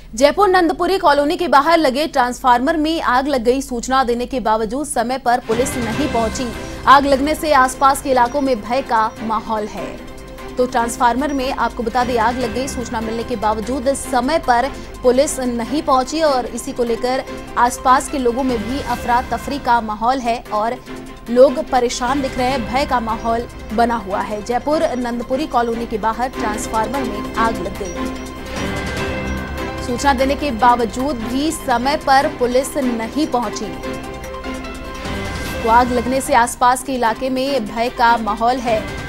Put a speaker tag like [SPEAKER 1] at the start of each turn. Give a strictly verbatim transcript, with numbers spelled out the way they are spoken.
[SPEAKER 1] Jaipur Nandpuri colony के बाहर लगे ट्रांसफार्मर में आग लग गई। सूचना देने के बावजूद समय पर पुलिस नहीं पहुंची। आग लगने से आसपास के इलाकों में भय का माहौल है। तो ट्रांसफार्मर में आपको बता दें आग लग गई। सूचना मिलने के बावजूद समय पर पुलिस नहीं पहुंची और इसी को लेकर आसपास के लोगों में भी अफरा तफरी का माहौल है और लोग परेशान दिख रहे हैं। भय का माहौल बना हुआ है। जयपुर नंदपुरी कॉलोनी के बाहर ट्रांसफार्मर में आग लग गई। सूचना देने के बावजूद भी समय पर पुलिस नहीं पहुंची। तो आग लगने से आसपास के इलाके में भय का माहौल है।